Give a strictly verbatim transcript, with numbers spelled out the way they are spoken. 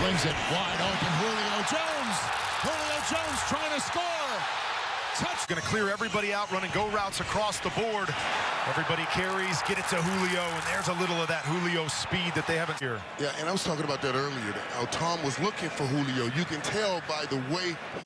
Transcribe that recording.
Flings it wide open. Julio Jones. Julio Jones trying to score. Touch. Going to clear everybody out, running go routes across the board. Everybody carries, get it to Julio, and there's a little of that Julio speed that they haven't here. Yeah, and I was talking about that earlier. How Tom was looking for Julio. You can tell by the way